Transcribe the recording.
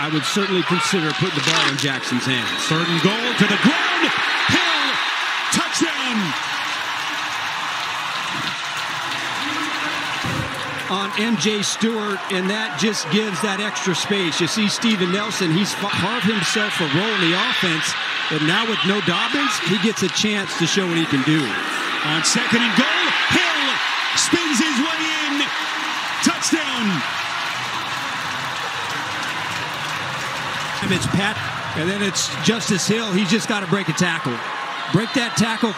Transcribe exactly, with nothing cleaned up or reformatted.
I would certainly consider putting the ball in Jackson's hands. Third and goal to the ground. Hill, touchdown. On M J Stewart, and that just gives that extra space. You see Steven Nelson, he's carved himself a role in the offense, but now with no Dobbins, he gets a chance to show what he can do. On second and goal, Hill spins his way in. Touchdown. It's Pat, and then it's Justice Hill. He's just got to break a tackle. Break that tackle.